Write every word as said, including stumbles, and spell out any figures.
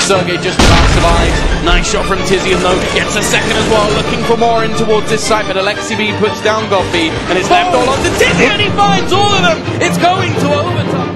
Sergey just about survives. Nice shot from Tizian though, gets a second as well, looking for more in towards this side, but Alexei B puts down Goffy, and it's left all on to Tizian, and he finds all of them! It's going to overtime!